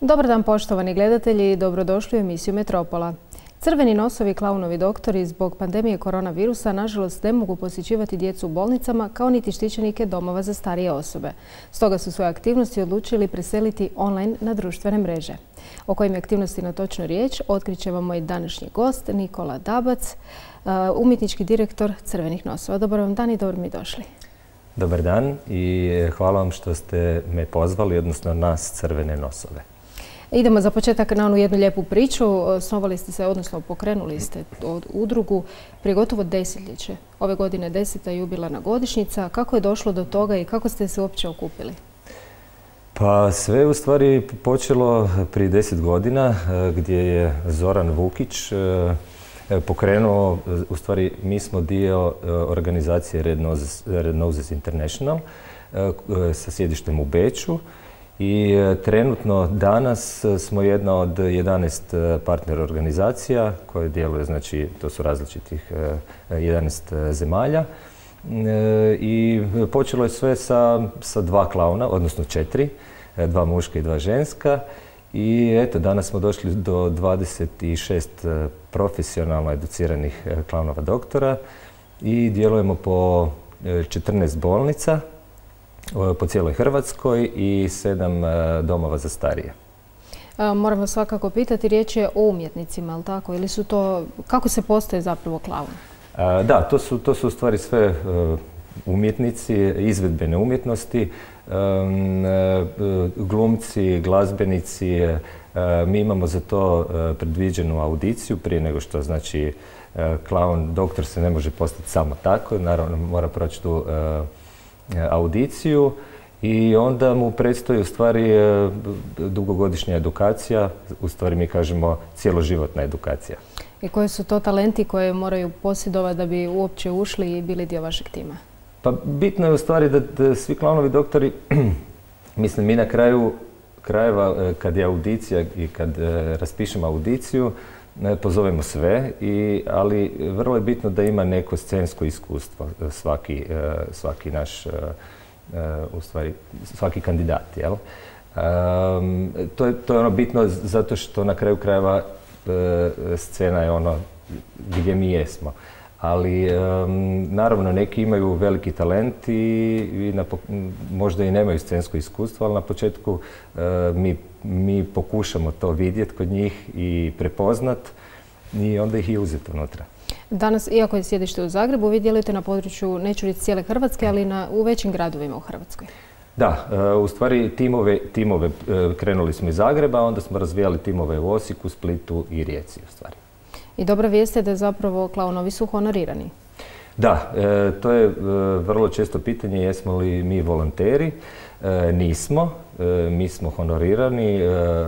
Dobar dan poštovani gledatelji i dobrodošli u emisiju Metropola. Crveni nosovi klaunovi doktori zbog pandemije koronavirusa nažalost ne mogu posjećivati djecu u bolnicama kao niti štićenike domova za starije osobe. Stoga su svoje aktivnosti odlučili preseliti online na društvene mreže. O kojim je aktivnostima točno riječ otkriće vam moj današnji gost Nikola Dabac, umjetnički direktor Crvenih nosova. Dobar vam dan i dobro mi došli. Dobar dan i hvala vam što ste me pozvali, odnosno nas Crvene nosove. Idemo za početak na onu jednu lijepu priču. Osnovali ste se, odnosno pokrenuli ste udrugu prije gotovo desetljeće. Ove godine 10. jubilarna godišnjica. Kako je došlo do toga i kako ste se uopće okupili? Pa sve je u stvari počelo prije 10 godina gdje je Zoran Vukić pokrenuo, u stvari mi smo dio organizacije Red Noses International sa sjedištem u Beču. I trenutno danas smo jedna od 11 partner organizacija koje djeluje, znači to su različitih 11 zemalja. I počelo je sve sa dva klauna, odnosno 4, 2 muška i 2 ženska. I eto, danas smo došli do 26 profesionalno educiranih klaunova doktora i djelujemo po 14 bolnica po cijeloj Hrvatskoj i 7 domova za starije. Moram vas svakako pitati, riječ je o umjetnicima, ali tako? Ili su to, kako se postaje zapravo klaun? Da, to su u stvari sve umjetnici, izvedbene umjetnosti, glumci, glazbenici. Mi imamo za to predviđenu audiciju prije nego što, znači, klaun, doktor se ne može postati samo tako, naravno mora proći tu audiciju i onda mu predstoji u stvari dugogodišnja edukacija, u stvari mi kažemo cjeloživotna edukacija. I koji su to talenti koje moraju posjedovati da bi uopće ušli i bili dio vašeg tima? Pa bitno je u stvari da svi klaunovi doktori, mislim mi na kraju krajeva kad je audicija i kad raspišemo audiciju, pozovemo sve, ali vrlo je bitno da ima neko scensko iskustvo svaki naš, u stvari, svaki kandidat, jel? To je ono bitno zato što na kraju krajeva scena je ono gdje mi jesmo. Ali naravno neki imaju veliki talent i možda i nemaju scensko iskustvo, ali na početku mi pokušamo to vidjeti kod njih i prepoznat i onda ih i uzeti unutra. Danas, iako je sjedište u Zagrebu, vi djelujete na području, neću reći cijele Hrvatske, ali u većim gradovima u Hrvatskoj. Da, u stvari timove krenuli smo iz Zagreba, onda smo razvijali timove u Osijeku, Splitu i Rijeci u stvari. I dobra vijest je da zapravo klaunovi su honorirani. Da, to je vrlo često pitanje jesmo li mi volonteri. Nismo, mi smo honorirani,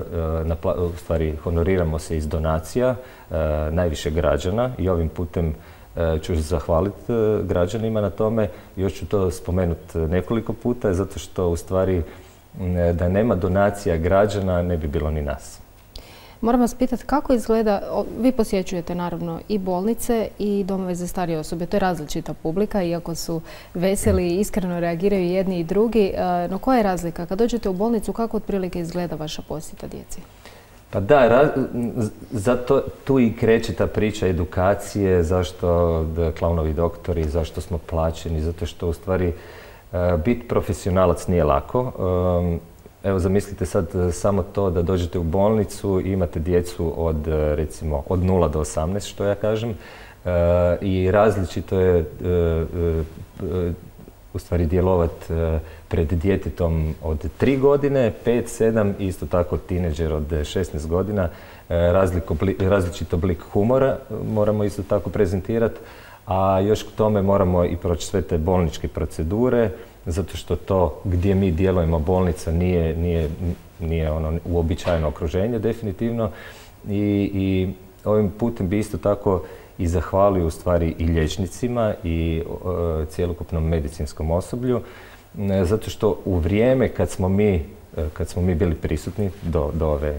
u stvari honoriramo se iz donacija najviše građana i ovim putem ću zahvaliti građanima na tome. Još ću to spomenuti nekoliko puta zato što u stvari da nema donacija građana ne bi bilo ni nas. Moram vas pitati kako izgleda, vi posjećujete naravno i bolnice i domove za starije osobe, to je različita publika, iako su veseli i iskreno reagiraju jedni i drugi, no koja je razlika? Kad dođete u bolnicu, kako otprilike izgleda vaša posjeta djeci? Pa da, zato tu i kreće ta priča edukacije, zašto klaunovi doktori, zašto smo plaćeni, zato što u stvari biti profesionalac nije lako. Evo zamislite sad samo to da dođete u bolnicu i imate djecu od recimo od 0 do 18 što ja kažem i različito je u stvari djelovati pred djetetom od 3 godine, 5, 7 i isto tako tineđer od 16 godina. Različit oblik humora moramo isto tako prezentirati, a još k tome moramo i proći sve te bolničke procedure, zato što to gdje mi djelujemo bolnica nije ono uobičajeno okruženje definitivno i ovim putem bi isto tako i zahvalio u stvari i liječnicima i cjelokupnom medicinskom osoblju, zato što u vrijeme kad smo mi bili prisutni do ove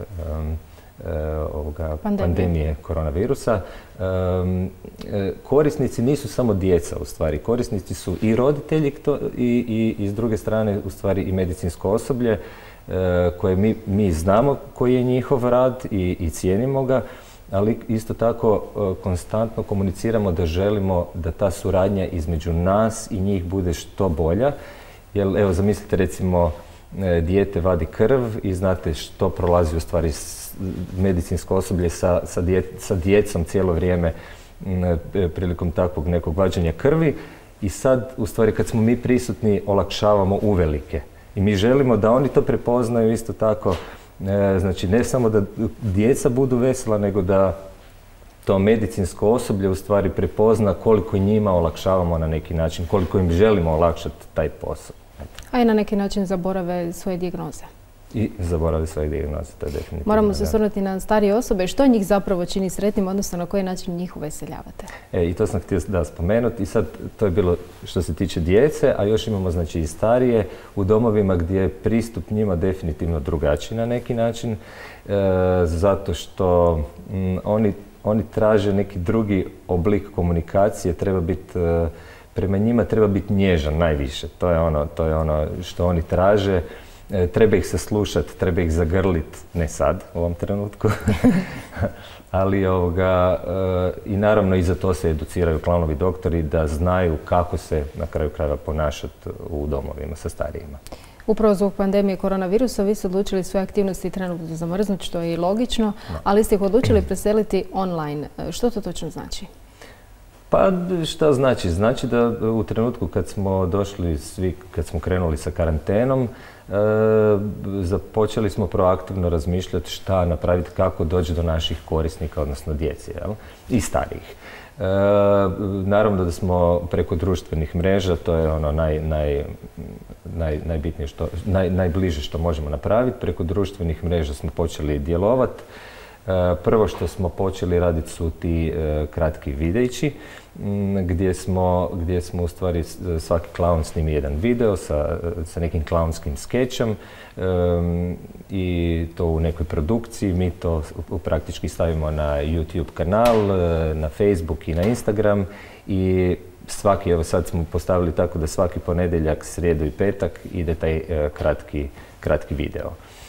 pandemije koronavirusa, korisnici nisu samo djeca u stvari, korisnici su i roditelji i s druge strane u stvari i medicinsko osoblje koje mi znamo koji je njihov rad i cijenimo ga, ali isto tako konstantno komuniciramo da želimo da ta suradnja između nas i njih bude što bolja. Jer evo zamislite recimo dijete vadi krv i znate što prolazi u stvari medicinsko osoblje sa djecom cijelo vrijeme prilikom takvog nekog vađenja krvi i sad u stvari kad smo mi prisutni olakšavamo uvelike. I mi želimo da oni to prepoznaju isto tako, znači ne samo da djeca budu vesela, nego da to medicinsko osoblje u stvari prepozna koliko njima olakšavamo na neki način, koliko im želimo olakšati taj posao. A i na neki način zaborave svoje dijagnoze. I zaborave svoje dijagnoze, to je definitivno. Moramo se osvrnuti na starije osobe. Što njih zapravo čini sretnim, odnosno na koji način njih uveseljavate? I to sam htio spomenuti. I sad to je bilo što se tiče djece, a još imamo znači i starije u domovima gdje je pristup njima definitivno drugačiji na neki način, zato što oni traže neki drugi oblik komunikacije, treba biti prema njima treba biti nježan najviše. To je ono što oni traže. Treba ih saslušati, treba ih zagrliti, ne sad u ovom trenutku, ali i naravno i za to se educiraju klaunovi doktori da znaju kako se na kraju krajeva ponašati u domovima sa starijima. Upravo zbog pandemije koronavirusa vi ste odlučili svoje aktivnosti trenutno zamrznuti, što je i logično, ali ste ih odlučili preseliti online. Što to točno znači? Pa šta znači? Znači da u trenutku kad smo došli svi, kad smo krenuli sa karantenom, započeli smo proaktivno razmišljati šta napraviti, kako doći do naših korisnika, odnosno djece i starijih. Naravno da smo preko društvenih mreža, to je ono najbitnije najbliže što možemo napraviti. Preko društvenih mreža smo počeli djelovati. Prvo što smo počeli raditi su ti kratki videići gdje smo u stvari svaki klaun snimi jedan video sa nekim klaunskim skečom i to u nekoj produkciji. Mi to praktički stavimo na YouTube kanal, na Facebook i na Instagram i evo sad smo postavili tako da svaki ponedjeljak, srijedu i petak ide taj kratki video.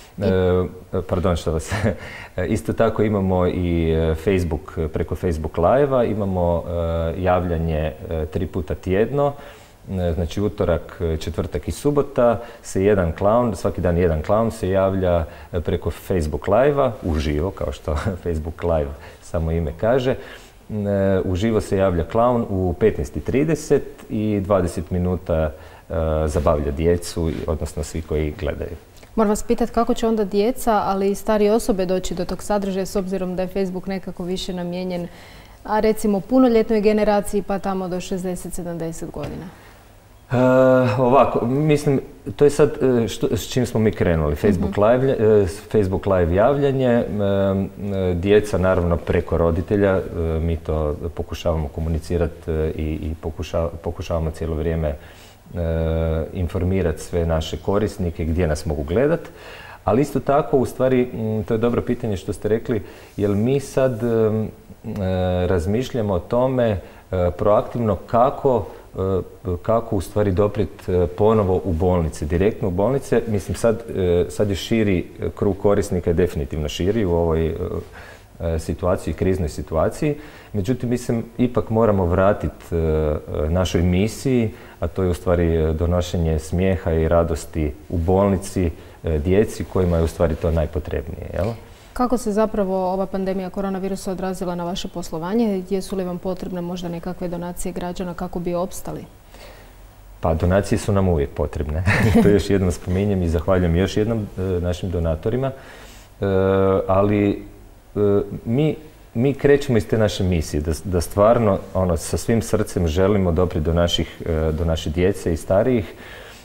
Isto tako imamo i Facebook, preko Facebook live-a imamo javljanje 3 puta tjedno, znači utorak, četvrtak i subota se jedan klaun, svaki dan jedan klaun se javlja preko Facebook live-a, uživo, kao što Facebook live samo ime kaže. Uživo se javlja klaun u 15:30 i 20 minuta zabavlja djecu, odnosno svi koji gledaju. Moram vas pitati kako će onda djeca, ali i starije osobe doći do tog sadržaja s obzirom da je Facebook nekako više namijenjen, a recimo punoljetnoj generaciji pa tamo do 60-70 godina? Ovako, mislim, to je sad s čim smo mi krenuli. Facebook live javljanje, djeca naravno preko roditelja, mi to pokušavamo komunicirati i pokušavamo cijelo vrijeme informirati sve naše korisnike gdje nas mogu gledati, ali isto tako, u stvari, to je dobro pitanje što ste rekli, jer mi sad razmišljamo o tome proaktivno kako u stvari doprijeti ponovo u bolnice, direktno u bolnice. Mislim, sad je širi krug korisnika, je definitivno širi u ovoj situaciji, kriznoj situaciji. Međutim, mislim, ipak moramo vratiti našoj misiji, a to je u stvari donošenje smijeha i radosti u bolnici djeci kojima je u stvari to najpotrebnije. Jel? Kako se zapravo ova pandemija koronavirusa odrazila na vaše poslovanje? Jesu li vam potrebne možda nekakve donacije građana kako bi opstali? Pa donacije su nam uvijek potrebne. To još jednom spominjem i zahvaljujem još jednom našim donatorima. Ali mi krećemo iz te naše misije, da stvarno sa svim srcem želimo doprijeti do naše djece i starijih,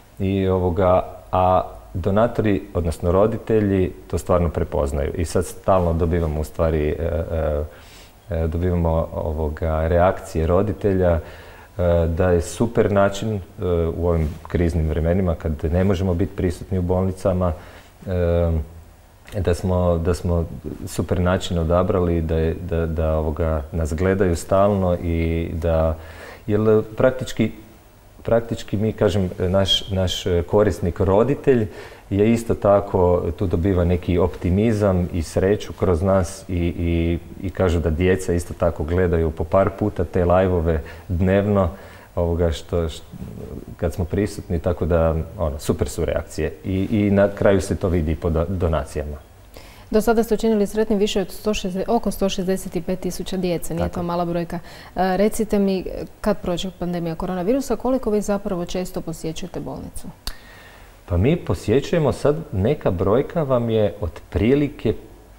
a donatori, odnosno roditelji, to stvarno prepoznaju. I sad stalno dobivamo u stvari reakcije roditelja da je super način u ovim kriznim vremenima kad ne možemo biti prisutni u bolnicama, da smo super način odabrali, da nas gledaju stalno i jer praktički praktički mi, kažem, naš korisnik, roditelj, je isto tako, tu dobiva neki optimizam i sreću kroz nas i kažu da djeca isto tako gledaju po par puta te live-ove dnevno kad smo prisutni, tako da super su reakcije i na kraju se to vidi po donacijama. Do sada ste učinili sretnim više od oko 165.000 djece, nije to mala brojka. Recite mi, kad prođe pandemija koronavirusa, koliko vi zapravo često posjećujete bolnicu? Pa mi posjećujemo sad, neka brojka vam je otprilike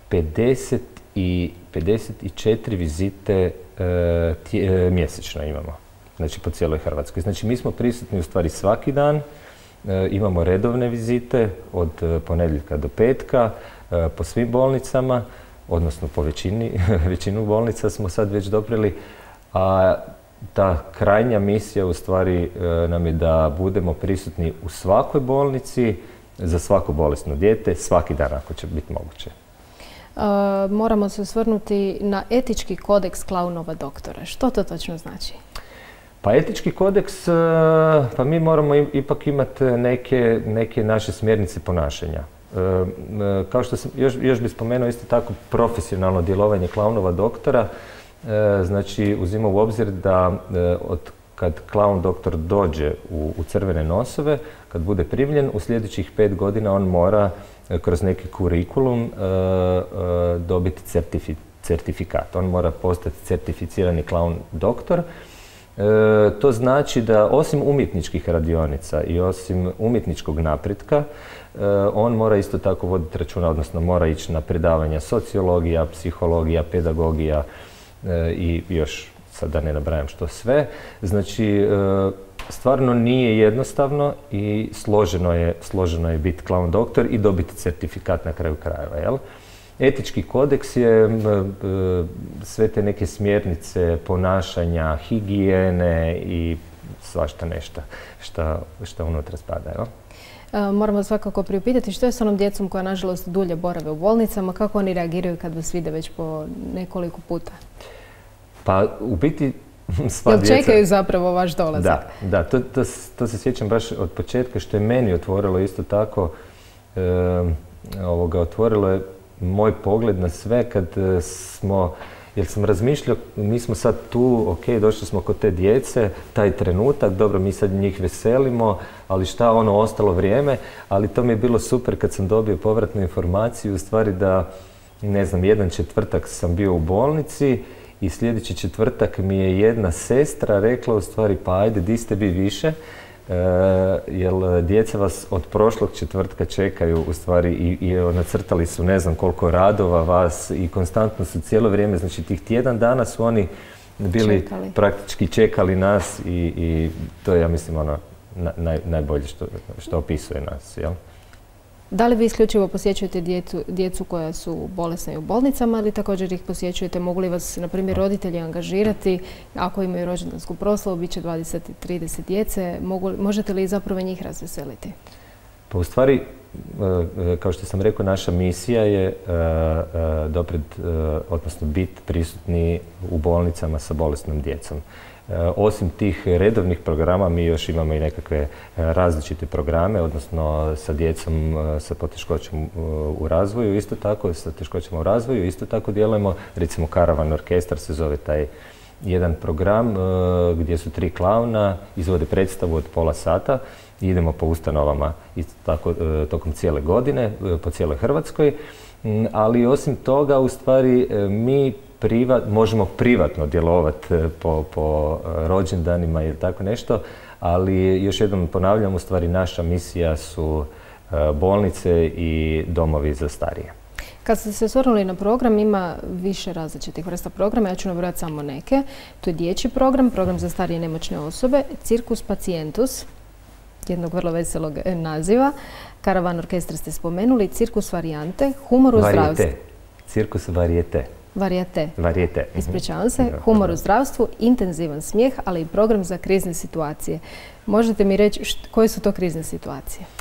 54 vizite mjesečno imamo, znači po cijeloj Hrvatskoj. Znači mi smo prisutni u stvari svaki dan, imamo redovne vizite od ponedjeljka do petka, po svim bolnicama, odnosno po većinu bolnica smo sad već doprili, a ta krajnja misija u stvari nam je da budemo prisutni u svakoj bolnici, za svako bolesno dijete, svaki dan ako će biti moguće. Moramo se osvrnuti na etički kodeks klaunova doktora. Što to točno znači? Pa etički kodeks, pa mi moramo ipak imati neke naše smjernice ponašanja. Kao što sam, još bih spomenuo isto tako profesionalno djelovanje klaunova doktora. Znači, uzima u obzir da kad klaun doktor dođe u crvene nosove, kad bude primljen, u sljedećih 5 godina on mora kroz neki kurikulum dobiti certifikat. On mora postati certificirani klaun doktor. To znači da osim umjetničkih radionica i osim umjetničkog napretka, on mora isto tako voditi računa, odnosno mora ići na predavanja sociologija, psihologija, pedagogija i još sad da ne nabrajam što sve. Znači, stvarno nije jednostavno i složeno je biti klaun doktor i dobiti certifikat na kraju krajeva, jel? Etički kodeks je sve te neke smjernice ponašanja, higijene i svašta nešto što unutra spada, jel? Moramo svakako priupitati što je s onom djecom koja nažalost dulje borave u bolnicama, kako oni reagiraju kad vas vide već po nekoliko puta? Pa u biti sva djeca... Jel čekaju zapravo vaš dolazak? Da, to se sjećam baš od početka što je meni otvorilo isto tako, otvorilo je moj pogled na sve kad smo, jer sam razmišljao, mi smo sad tu, ok, došli smo kod te djece, taj trenutak, dobro, mi sad njih veselimo, ali šta ostalo vrijeme, ali to mi je bilo super kad sam dobio povratnu informaciju, u stvari da, ne znam, jedan četvrtak sam bio u bolnici i sljedeći četvrtak mi je jedna sestra rekla u stvari, pa ajde, di ste vi više, jer djeca vas od prošlog četvrtka čekaju u stvari i nacrtali su ne znam koliko radova vas i konstantno su cijelo vrijeme, znači tih tjedan dana su oni bili praktički čekali nas i to je, ja mislim, najbolje što opisuje nas, jel? Da li vi isključivo posjećujete djecu koja su bolesne u bolnicama ili također ih posjećujete? Mogu li vas, na primjer, roditelji angažirati? Ako imaju rođendansku proslavu, bit će 20 i 30 djece. Možete li zapravo njih razveseliti? Pa u stvari, kao što sam rekao, naša misija je odnosno biti prisutni u bolnicama sa bolesnom djecom. Osim tih redovnih programa, mi još imamo i nekakve različite programe, odnosno sa djecom sa poteškoćom u razvoju, isto tako, sa teškoćama u razvoju, isto tako djelujemo, recimo Karavan orkestar se zove taj jedan program gdje su 3 klauna, izvode predstavu od pola sata, idemo po ustanovama isto tako tokom cijele godine, po cijeloj Hrvatskoj, ali osim toga, u stvari, mi možemo privatno djelovati po rođendanima ili tako nešto, ali još jednom ponavljam, u stvari naša misija su bolnice i domovi za starije. Kad ste se osvrnuli na program, ima više različitih vrsta programa, ja ću nabrojati samo neke. Tu je dječji program, program za starije nemoćne osobe, Cirkus Pacientus, jednog vrlo veselog naziva, Karavan orkestra ste spomenuli, Cirkus Varijante, Humor u zdravstvu. Cirkus Varijete. Varijete. Ispričavam se. Humor u zdravstvu, intenzivan smijeh, ali i program za krizne situacije. Možete mi reći koje su to krizne situacije?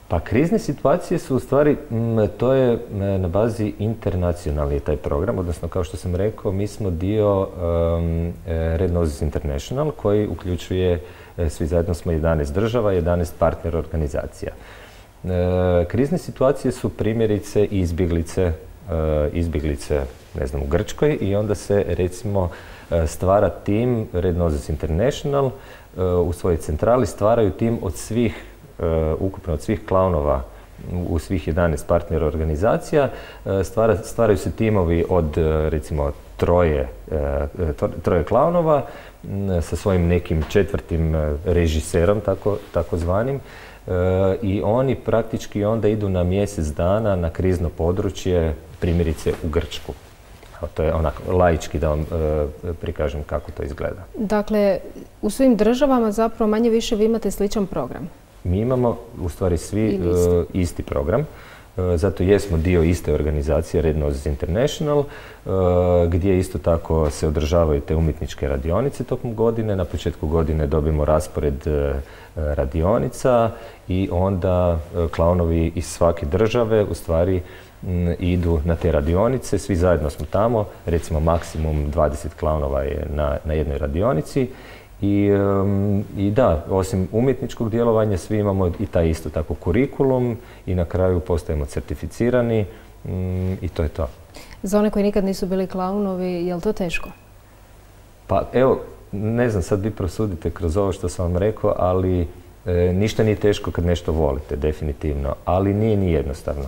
Pa krizne situacije su u stvari, to je na bazi internacionalni taj program, odnosno kao što sam rekao, mi smo dio Red Noses International koji uključuje, svi zajedno smo 11 država, 11 partner organizacija. Krizne situacije su primjerice izbjeglice, ne znam, u Grčkoj i onda se recimo stvara tim Red Noses International, u svojoj centrali stvaraju tim od svih ukupno od svih klaunova u svih 11 partner organizacija, stvaraju se timovi od recimo troje klaunova sa svojim nekim četvrtim režiserom, tako zvanim, i oni praktički onda idu na mjesec dana na krizno područje, primjerice u Grčku. To je onako laički da vam prikažem kako to izgleda. Dakle, u svim državama zapravo manje više vi imate sličan program. Mi imamo u stvari svi isti program, zato jesmo dio iste organizacije Red Noses International, gdje isto tako se održavaju te umjetničke radionice tokom godine. Na početku godine dobijemo raspored radionica i onda klaunovi iz svake države u stvari idu na te radionice, svi zajedno smo tamo, recimo maksimum 20 klaunova je na jednoj radionici. I da, osim umjetničkog djelovanja, svi imamo i taj isto tako kurikulum i na kraju postajemo certificirani i to je to. Za one koji nikad nisu bili klaunovi, je li to teško? Pa evo, ne znam, sad vi prosudite kroz ovo što sam vam rekao, ali ništa nije teško kad nešto volite, definitivno, ali nije ni jednostavno.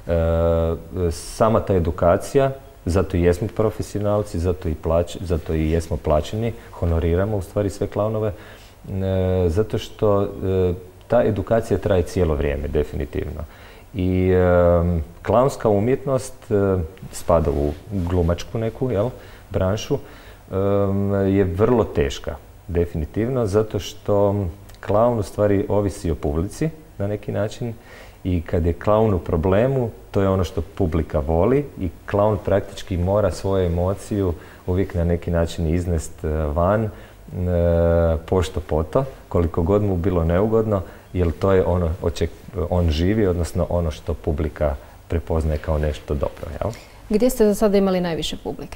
Sama ta edukacija, zato i jesmo profesionalci, zato i jesmo plaćeni, honoriramo u stvari sve klaunove, zato što ta edukacija traje cijelo vrijeme, definitivno. I klaunska umjetnost spada u glumačku neku branšu, je vrlo teška, definitivno, zato što klaun u stvari ovisi o publici na neki način. I kad je klaun u problemu, to je ono što publika voli i klaun praktički mora svoju emociju uvijek na neki način iznest van, pošto poto, koliko god mu bilo neugodno, jer to je ono on živi, odnosno ono što publika prepoznaje kao nešto dobro. Jel? Gdje ste za sada imali najviše publike?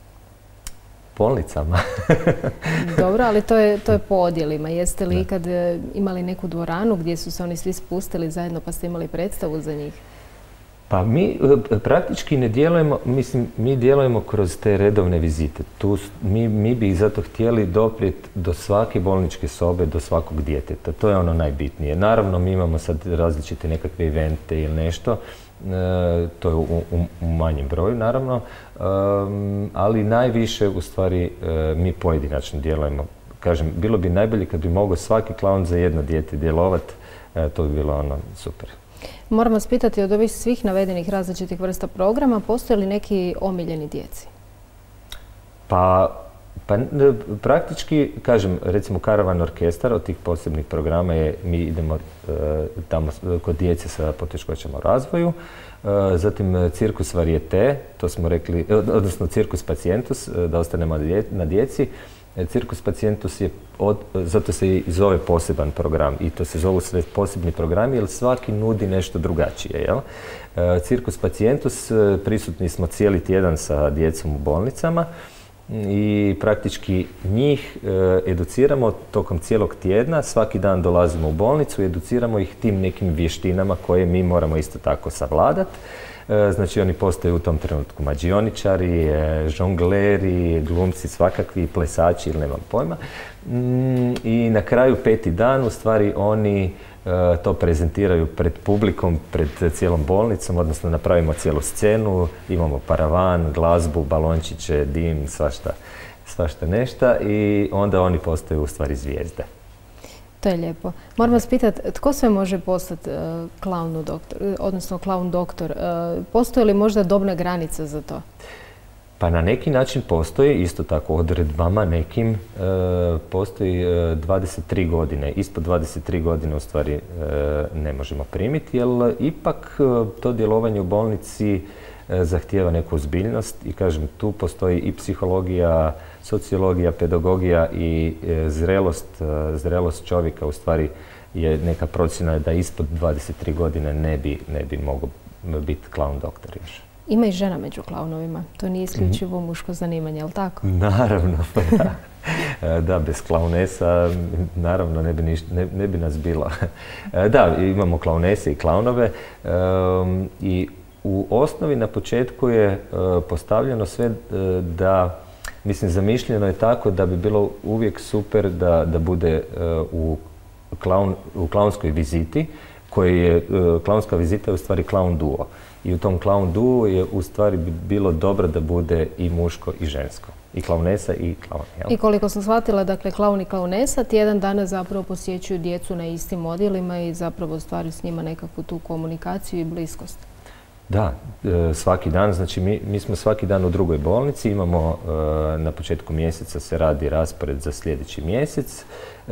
Bolnicama. Dobro, ali to je po odjelima. Jeste li ikad imali neku dvoranu gdje su se oni svi spustili zajedno pa ste imali predstavu za njih? Pa mi praktički ne djelujemo, mislim, mi djelujemo kroz te redovne vizite. Mi bi zato htjeli doprijeti do svake bolničke sobe, do svakog djeteta. To je ono najbitnije. Naravno, mi imamo sad različite nekakve evente ili nešto, to je u manjem broju, naravno, ali najviše u stvari mi pojedinačno djelujemo. Kažem, bilo bi najbolje kad bi mogao svaki klaun za jedno dijete djelovati, to bi bilo ono super. Moram vas pitati, od ovih svih navedenih različitih vrsta programa, postoje li neki omiljeni djeci? Pa praktički, kažem, recimo Karavan orkestar od tih posebnih programa je, mi idemo tamo kod djece sa poteškoćama u razvoju, zatim Cirkus Varieté, to smo rekli, odnosno Cirkus Pacientus, da ostanemo na djeci. Cirkus Pacientus je, zato se i zove poseban program i to se zovu sve posebni programi jer svaki nudi nešto drugačije. Jel? Cirkus Pacientus, prisutni smo cijeli tjedan sa djecom u bolnicama i praktički njih educiramo tokom cijelog tjedna, svaki dan dolazimo u bolnicu i educiramo ih tim nekim vještinama koje mi moramo isto tako savladati. Znači oni postaju u tom trenutku mađioničari, žongleri, glumci svakakvi, plesači ili nemam pojma. I na kraju 5. dan u stvari oni to prezentiraju pred publikom, pred cijelom bolnicom, odnosno napravimo cijelu scenu, imamo paravan, glazbu, balončiće, dim, svašta nešta i onda oni postaju u stvari zvijezde. To je lijepo. Moram vas pitati, tko sve može postati klaun doktor, odnosno klaun doktor? Postoji li možda dobna granica za to? Pa na neki način postoji, isto tako odredbama nekim, postoji 23 godine. Ispod 23 godine u stvari ne možemo primiti, jer ipak to djelovanje u bolnici zahtijeva neku ozbiljnost i kažem, tu postoji i psihologija, sociologija, pedagogija i zrelost čovjeka u stvari je neka procjena da ispod 23 godine ne bi mogao biti klaun doktor još. Ima i žena među klaunovima. To nije isključivo muško zanimanje, je li tako? Naravno, da. Da, bez klaunesa, naravno, ne bi nas bilo. Da, imamo klaunese i klaunove i u osnovi na početku je postavljeno sve da, mislim, zamišljeno je tako da bi bilo uvijek super da bude u klaunskoj viziti, koji je, klaunska vizita je u stvari klaun duo. I u tom klaun duo je u stvari bilo dobro da bude i muško i žensko. I klaunesa i klaun. Jel? I koliko sam shvatila, dakle, klaun i klaunesa tjedan dana zapravo posjećuju djecu na istim odjelima i zapravo stvaraju s njima nekakvu tu komunikaciju i bliskost. Da, svaki dan. Znači, mi smo svaki dan u drugoj bolnici. Imamo, na početku mjeseca se radi raspored za sljedeći mjesec.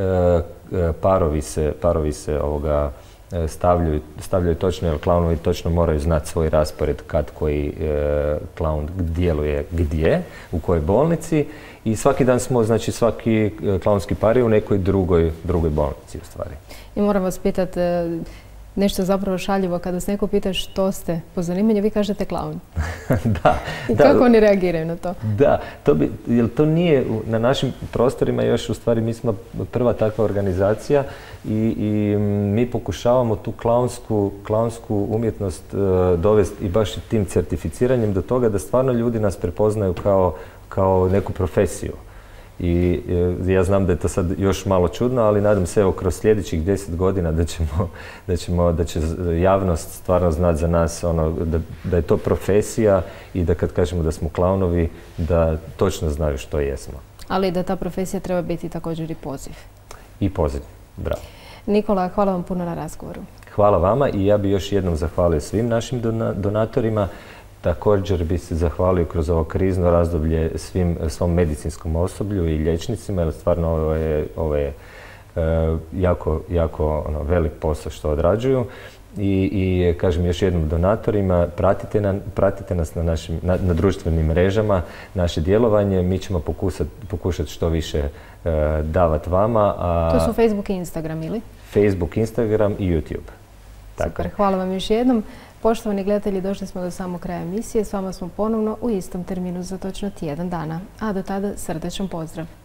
Parovi se stavljaju točno, jer klaunovi točno moraju znati svoj raspored kad koji klaun djeluje gdje, u kojoj bolnici. I svaki dan smo, znači svaki klaunski par je u nekoj drugoj bolnici u stvari. I moram vas pitati nešto zapravo šaljivo. Kada se neko pita što ste po zanimanju, vi kažete klaun. Da. I kako oni reagiraju na to? Da, jer to nije na našim prostorima još, u stvari mi smo prva takva organizacija i mi pokušavamo tu klaunsku umjetnost dovesti i baš tim certificiranjem do toga da stvarno ljudi nas prepoznaju kao neku profesiju. I ja znam da je to sad još malo čudno, ali nadam se evo kroz sljedećih 10 godina da će javnost stvarno znati za nas da je to profesija i da kad kažemo da smo klaunovi, da točno znaju što jesmo. Ali da ta profesija treba biti također i poziv. I poziv, bravo. Nikola, hvala vam puno na razgovoru. Hvala vama i ja bih još jednom zahvalio svim našim donatorima. Također bi se zahvalio kroz ovo krizno razdoblje svom medicinskom osoblju i liječnicima, jer stvarno ovo je jako velik posao što odrađuju. I kažem još jednom donatorima, pratite nas na društvenim mrežama, naše djelovanje. Mi ćemo pokušati što više davati vama. To su Facebook i Instagram ili? Facebook, Instagram i YouTube. Super, hvala vam još jednom. Poštovani gledatelji, došli smo do samog kraja emisije. S vama smo ponovno u istom terminu za točno tjedan dana. A do tada srdečan pozdrav.